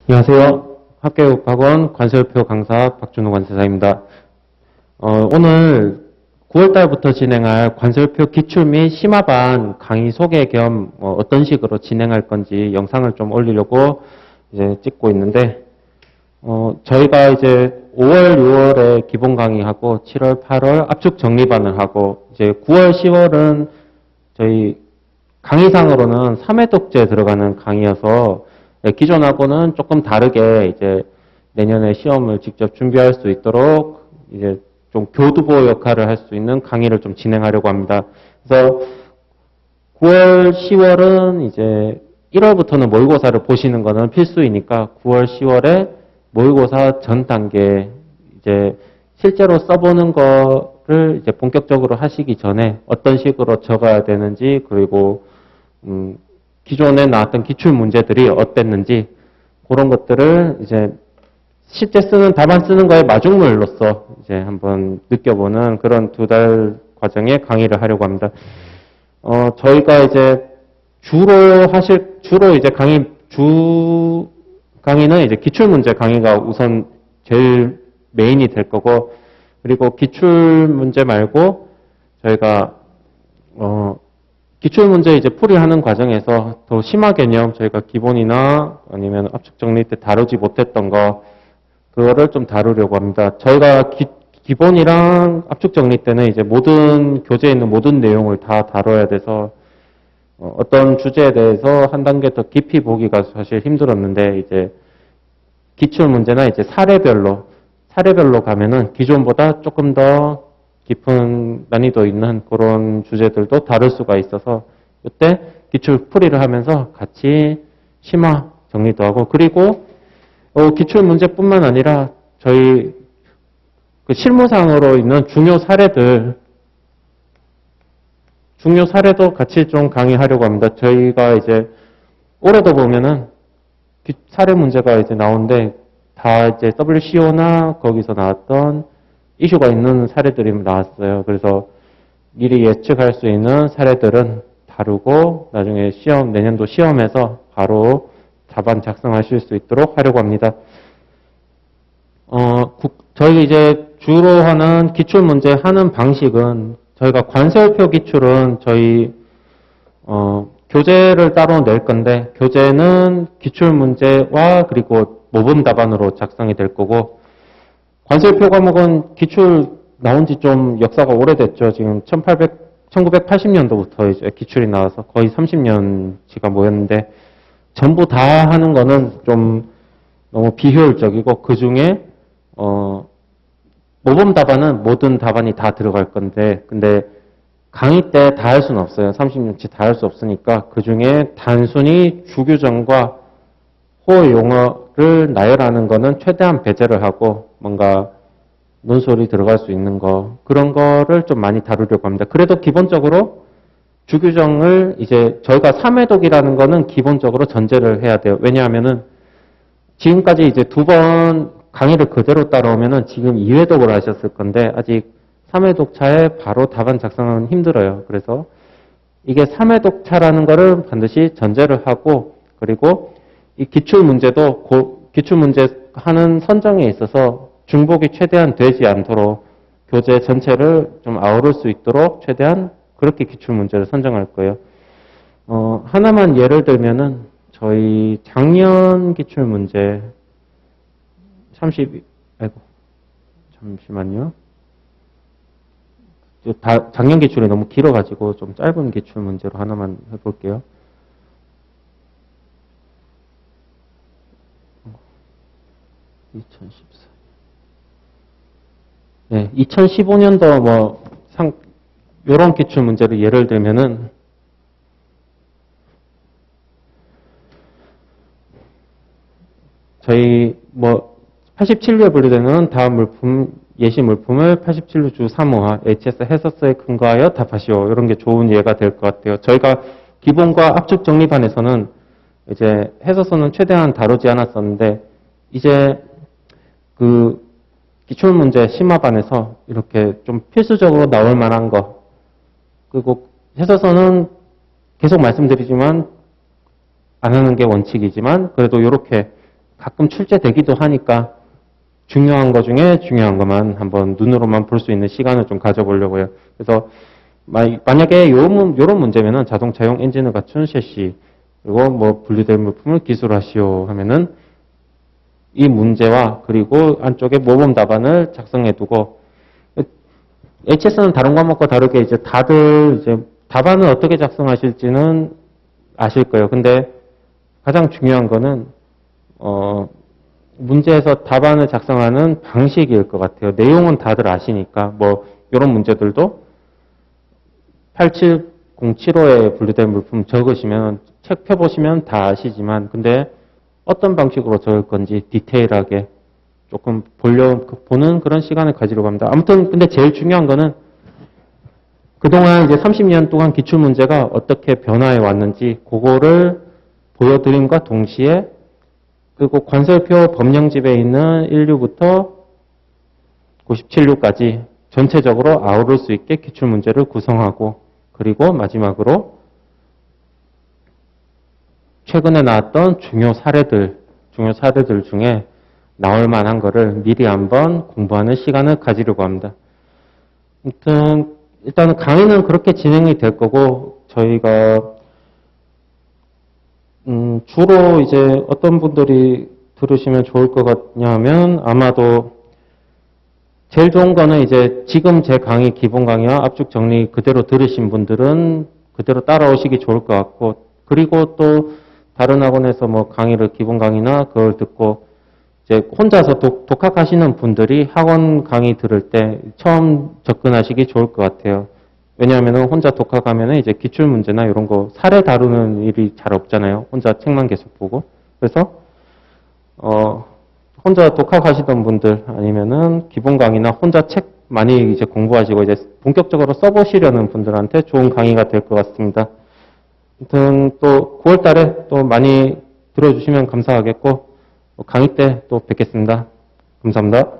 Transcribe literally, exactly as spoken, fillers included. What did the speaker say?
안녕하세요. 학교교육학원 관세음표 강사 박준호 관세사입니다. 어, 오늘 구월 달부터 진행할 관세음표 기출 및 심화반 강의 소개 겸 어, 어떤 식으로 진행할 건지 영상을 좀 올리려고 이제 찍고 있는데, 어, 저희가 이제 오월, 유월에 기본 강의하고 칠월, 팔월 압축 정리반을 하고 이제 구월, 시월은 저희 강의상으로는 삼 회 독재 들어가는 강의여서 네, 기존하고는 조금 다르게 이제 내년에 시험을 직접 준비할 수 있도록 이제 좀 교두보 역할을 할 수 있는 강의를 좀 진행하려고 합니다. 그래서 구월, 시월은 이제 일월부터는 모의고사를 보시는 거는 필수이니까 구월, 시월에 모의고사 전 단계 이제 실제로 써보는 거를 이제 본격적으로 하시기 전에 어떤 식으로 적어야 되는지, 그리고 음 기존에 나왔던 기출 문제들이 어땠는지 그런 것들을 이제 실제 쓰는 답안 쓰는 거에 마중물로서 이제 한번 느껴보는 그런 두 달 과정의 강의를 하려고 합니다. 어 저희가 이제 주로 하실 주로 이제 강의 주 강의는 이제 기출 문제 강의가 우선 제일 메인이 될 거고, 그리고 기출 문제 말고 저희가 어 기출문제 이제 풀이하는 과정에서 더 심화 개념, 저희가 기본이나 아니면 압축 정리 때 다루지 못했던 거, 그거를 좀 다루려고 합니다. 저희가 기, 기본이랑 압축 정리 때는 이제 모든, 교재에 있는 모든 내용을 다 다뤄야 돼서, 어, 어떤 주제에 대해서 한 단계 더 깊이 보기가 사실 힘들었는데, 이제 기출문제나 이제 사례별로, 사례별로 가면은 기존보다 조금 더 깊은 난이도 있는 그런 주제들도 다룰 수가 있어서 이때 기출 풀이를 하면서 같이 심화 정리도 하고, 그리고 어, 기출 문제뿐만 아니라 저희 그 실무상으로 있는 중요 사례들 중요 사례도 같이 좀 강의하려고 합니다. 저희가 이제 올해도 보면은 사례 문제가 이제 나오는데 다 이제 더블유씨오나 거기서 나왔던 이슈가 있는 사례들이 나왔어요. 그래서 미리 예측할 수 있는 사례들은 다루고 나중에 시험, 내년도 시험에서 바로 답안 작성하실 수 있도록 하려고 합니다. 어, 저희 이제 주로 하는 기출문제 하는 방식은 저희가 관세음표 기출은 저희, 어, 교재를 따로 낼 건데, 교재는 기출문제와 그리고 모범 답안으로 작성이 될 거고, 관세음표 과목은 기출 나온 지 좀 역사가 오래됐죠. 지금 천구백팔십 년도부터 이제 기출이 나와서 거의 삼십 년치가 모였는데, 전부 다 하는 거는 좀 너무 비효율적이고, 그 중에, 어, 모범 답안은 모든 답안이 다 들어갈 건데, 근데 강의 때 다 할 수는 없어요. 삼십 년치 다 할 수 없으니까, 그 중에 단순히 주규정과 호의 용어를 나열하는 거는 최대한 배제를 하고 뭔가 논술이 들어갈 수 있는 거, 그런 거를 좀 많이 다루려고 합니다. 그래도 기본적으로 주규정을 이제 저희가 삼 회독이라는 거는 기본적으로 전제를 해야 돼요. 왜냐하면은 지금까지 이제 두 번 강의를 그대로 따라오면은 지금 이 회독을 하셨을 건데 아직 삼 회독 차에 바로 답안 작성은 힘들어요. 그래서 이게 삼 회독 차라는 거를 반드시 전제를 하고, 그리고 이 기출문제도 기출문제 하는 선정에 있어서 중복이 최대한 되지 않도록 교재 전체를 좀 아우를 수 있도록 최대한 그렇게 기출문제를 선정할 거예요. 어, 하나만 예를 들면은 저희 작년 기출문제 삼십, 아이고, 잠시만요. 다, 작년 기출이 너무 길어가지고 좀 짧은 기출문제로 하나만 해볼게요. 이천십사. 네, 이천십오 년도 뭐, 상, 요런 기출 문제를 예를 들면은, 저희 뭐, 팔십칠 류에 분류되는 다음 물품, 예시 물품을 팔십칠 류 주 삼 호화, 에이치에스 해서서에 근거하여 답하시오. 이런 게 좋은 예가 될 것 같아요. 저희가 기본과 압축 정리반에서는 이제 해서서는 최대한 다루지 않았었는데, 이제 그 기출문제 심화반에서 이렇게 좀 필수적으로 나올 만한 거, 그리고 해서서는 계속 말씀드리지만 안 하는 게 원칙이지만 그래도 이렇게 가끔 출제되기도 하니까 중요한 거 중에 중요한 것만 한번 눈으로만 볼 수 있는 시간을 좀 가져보려고요. 그래서 만약에 요런, 요런 문제면은 자동차용 엔진을 갖춘 셰시 그리고 뭐 분리될 물품을 기술하시오 하면은 이 문제와 그리고 안쪽에 모범 답안을 작성해 두고 에이치에스는 다른 과목과 다르게 이제 다들 이제 답안을 어떻게 작성하실지는 아실 거예요. 근데 가장 중요한 거는 어 문제에서 답안을 작성하는 방식일 것 같아요. 내용은 다들 아시니까 뭐 이런 문제들도 팔칠공칠오에 분리된 물품 적으시면 책 펴보시면 다 아시지만 근데 어떤 방식으로 적을 건지 디테일하게 조금 보려, 보는 그런 시간을 가지려고 합니다. 아무튼 근데 제일 중요한 거는 그동안 이제 삼십 년 동안 기출문제가 어떻게 변화해 왔는지 그거를 보여드림과 동시에 그리고 관설표 법령집에 있는 일 류부터 구십칠 류까지 전체적으로 아우를 수 있게 기출문제를 구성하고 그리고 마지막으로 최근에 나왔던 중요 사례들, 중요 사례들 중에 나올 만한 거를 미리 한번 공부하는 시간을 가지려고 합니다. 아무튼 일단은 강의는 그렇게 진행이 될 거고 저희가 음, 주로 이제 어떤 분들이 들으시면 좋을 것 같냐 하면 아마도 제일 좋은 거는 이제 지금 제 강의 기본 강의와 압축 정리 그대로 들으신 분들은 그대로 따라오시기 좋을 것 같고 그리고 또 다른 학원에서 뭐 강의를 기본 강의나 그걸 듣고 이제 혼자서 독, 독학하시는 분들이 학원 강의 들을 때 처음 접근하시기 좋을 것 같아요. 왜냐하면 혼자 독학하면 이제 기출문제나 이런 거 사례 다루는 일이 잘 없잖아요. 혼자 책만 계속 보고. 그래서, 어, 혼자 독학하시던 분들 아니면은 기본 강의나 혼자 책 많이 이제 공부하시고 이제 본격적으로 써보시려는 분들한테 좋은 강의가 될 것 같습니다. 아무튼 또 구월 달에 또 많이 들어주시면 감사하겠고 강의 때 또 뵙겠습니다. 감사합니다.